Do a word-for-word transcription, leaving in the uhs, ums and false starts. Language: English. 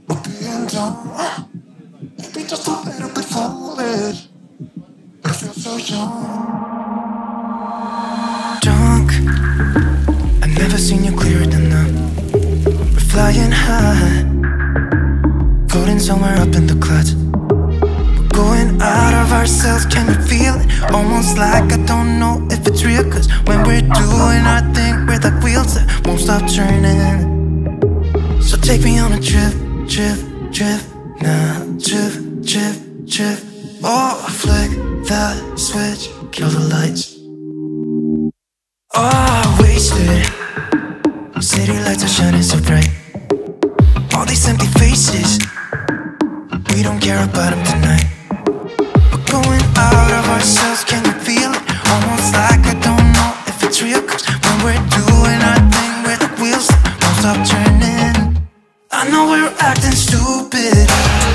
we're being done. Maybe just a little bit foolish, but I feel so young. Drunk, I've never seen you clearer than now. We're flying high, floating somewhere up in the clouds. We're going out of ourselves, can you feel it? Almost like I don't know if it's real, cause when we're doing our thing, we're like wheels that won't stop turning. So take me on a trip, trip, trip now. Trip, trip, trip. Oh, flick that switch, kill the lights. Oh, wasted. City lights are shining so bright. All these empty faces, we don't care about them tonight. We're going out of ourselves, can you feel it? Almost like I don't know if it's real, cause when we're doing our thing, we're the wheels that won't stop turning. I know we're acting stupid,